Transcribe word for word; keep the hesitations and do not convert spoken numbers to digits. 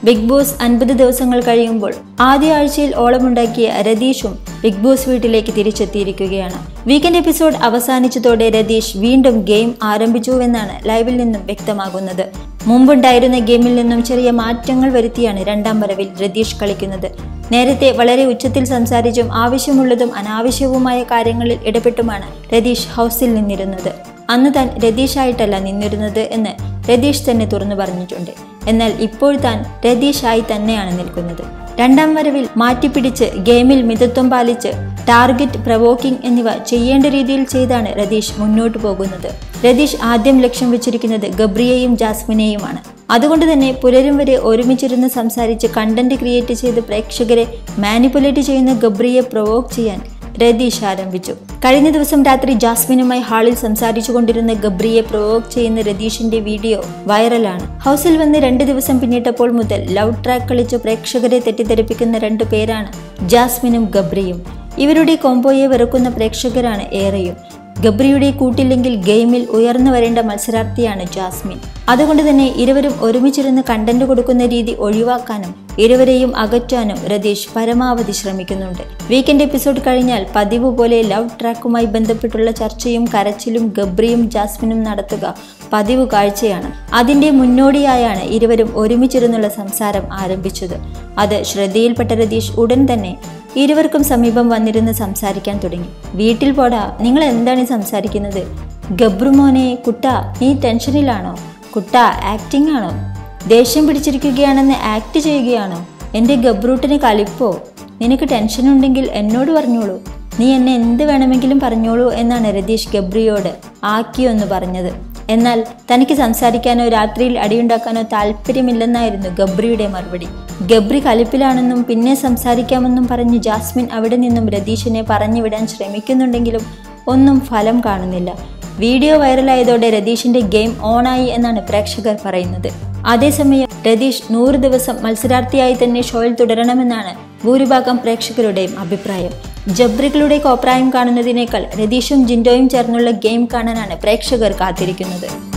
Big boss അൻപത് ദിവസങ്ങൾ കഴിയുമ്പോൾ ആദ്യ ആഴ്ചയിൽ ഓളമുണ്ടാക്കിയ രതീഷും ബിഗ് ബോസ് വീട്ടിലേക്ക് തിരിച്ചെത്തിയിരിക്കുകയാണ്. വീക്കെൻഡ് എപ്പിസോഡ് അവസാനിച്ചതോടെ രതീഷ് വീണ്ടും ഗെയിം ആരംഭിച്ചുവെന്നാണ് ലൈവിൽ നിന്നും വ്യക്തമാകുന്നത്. മുമ്പുണ്ടായിരുന്ന ഗെയിമിൽ നിന്നും ചെറിയ മാറ്റങ്ങൾ വരുത്തിയാണ് രണ്ടാം വരവിൽ രതീഷ് കളിക്കുന്നത്. നേരത്തെ വളരെ ഉച്ചത്തിൽ സംസാരിച്ചും ആവശ്യമുള്ളതും അനാവശ്യവുമായ കാര്യങ്ങളിൽ ഇടപെട്ടുമാണ് രതീഷ് ഹൗസിൽ നിന്നിരുന്നത്. അന്ന് താൻ രതീഷായിട്ടല്ല നിന്നിരുന്നത് എന്ന് രതീഷ് തന്നെ തുറന്നു പറഞ്ഞിട്ടുണ്ട്. എന്നാൽ ഇപ്പോൾ താൻ രതീഷായി തന്നെയാണ് നിൽക്കുന്നത്. രണ്ടാം വരവിൽ മാറ്റിപ്പിടിച്ച് ഗെയിമിൽ മിതത്വം പാലിച്ച് ടാർഗറ്റ് പ്രവോക്കിംഗ് എന്നിവ ചെയ്യേണ്ട രീതിയിൽ ചെയ്താണ് രതീഷ് മുന്നോട്ട് പോകുന്നത്. രതീഷ് ആദ്യം ലക്ഷ്യം വെച്ചിരിക്കുന്നത് ഗബ്രിയെയും ജാസ്മിനെയുമാണ്. അതുകൊണ്ട് തന്നെ പുലരും വരെ ഒരുമിച്ചിരുന്ന് സംസാരിച്ച് കണ്ടന്റ് ക്രിയേറ്റ് ചെയ്ത് പ്രേക്ഷകരെ മാനിപ്പുലേറ്റ് ചെയ്യുന്ന ഗബ്രിയെ പ്രൊവോക്ക് ചെയ്യാൻ രതീഷ് ആരംഭിച്ചു. കഴിഞ്ഞ ദിവസം രാത്രി ജാസ്മിനുമായി ഹാളിൽ സംസാരിച്ചു കൊണ്ടിരുന്ന ഗബ്രിയെ പ്രൊവോക്ക് ചെയ്യുന്ന രതീഷിന്റെ വീഡിയോ വൈറലാണ്. ഹൗസിൽ വന്ന് രണ്ട് ദിവസം പിന്നിട്ടപ്പോൾ മുതൽ ലവ് ട്രാക്ക് കളിച്ച് പ്രേക്ഷകരെ തെറ്റിദ്ധരിപ്പിക്കുന്ന രണ്ടു പേരാണ് ജാസ്മിനും ഗബ്രിയും. ഇവരുടെ കോംബോയെ വെറുക്കുന്ന പ്രേക്ഷകരാണ് ഏറെയും. ഗബ്രിയുടെ കൂട്ടില്ലെങ്കിൽ ഗെയിമിൽ ഉയർന്നു വരേണ്ട മത്സരാർത്ഥിയാണ് ജാസ്മിൻ. അതുകൊണ്ട് തന്നെ ഇരുവരും ഒരുമിച്ചിരുന്ന് കണ്ടന്റ് കൊടുക്കുന്ന രീതി ഒഴിവാക്കാനും ഇരുവരെയും അകറ്റാനും രതീഷ് പരമാവധി ശ്രമിക്കുന്നുണ്ട്. വീക്കെൻഡ് എപ്പിസോഡ് കഴിഞ്ഞാൽ പതിവ് പോലെ ലവ് ട്രാക്കുമായി ബന്ധപ്പെട്ടുള്ള ചർച്ചയും കരച്ചിലും ഗബ്രിയും ജാസ്മിനും നടത്തുക പതിവ് കാഴ്ചയാണ്. അതിന്റെ മുന്നോടിയായാണ് ഇരുവരും ഒരുമിച്ചിരുന്നുള്ള സംസാരം ആരംഭിച്ചത്. അത് ശ്രദ്ധയിൽപ്പെട്ട രതീഷ് ഉടൻ തന്നെ ഇരുവർക്കും സമീപം വന്നിരുന്ന് സംസാരിക്കാൻ തുടങ്ങി. വീട്ടിൽ പോടാ, നിങ്ങൾ എന്താണ് സംസാരിക്കുന്നത്? ഗബ്രു മോനെ, കുട്ട നീ ടെൻഷനിലാണോ? കുട്ട ആക്ടിംഗ് ആണോ? ദേഷ്യം പിടിച്ചിരിക്കുകയാണെന്ന് ആക്ട് ചെയ്യുകയാണോ? എൻ്റെ ഗബ്രൂട്ടിന് കളിപ്പോ? നിനക്ക് ടെൻഷൻ ഉണ്ടെങ്കിൽ എന്നോട് പറഞ്ഞോളൂ, നീ എന്നെ എന്ത് വേണമെങ്കിലും പറഞ്ഞോളൂ എന്നാണ് രതീഷ് ഗബ്രിയോട് ആക്കിയൊന്ന് പറഞ്ഞത്. എന്നാൽ തനിക്ക് സംസാരിക്കാനോ രാത്രിയിൽ അടിയുണ്ടാക്കാനോ താല്പര്യമില്ലെന്നായിരുന്നു ഗബ്രിയുടെ മറുപടി. ഗബ്രി കലിപ്പിലാണെന്നും പിന്നെ സംസാരിക്കാമെന്നും പറഞ്ഞ് ജാസ്മിൻ അവിടെ നിന്നും രതീഷിനെ പറഞ്ഞുവിടാൻ ശ്രമിക്കുന്നുണ്ടെങ്കിലും ഒന്നും ഫലം കാണുന്നില്ല. വീഡിയോ വൈറലായതോടെ രതീഷിന്റെ ഗെയിം ഓണായി എന്നാണ് പ്രേക്ഷകർ പറയുന്നത്. അതേസമയം രതീഷ് നൂറ് ദിവസം മത്സരാർത്ഥിയായി തന്നെ ഷോയിൽ തുടരണമെന്നാണ് ഭൂരിഭാഗം പ്രേക്ഷകരുടെയും അഭിപ്രായം. ജബ്രികളുടെ കോപ്രായം കാണുന്നതിനേക്കാൾ രതീഷും ജിൻഡോയും ചേർന്നുള്ള ഗെയിം കാണാനാണ് പ്രേക്ഷകർ കാത്തിരിക്കുന്നത്.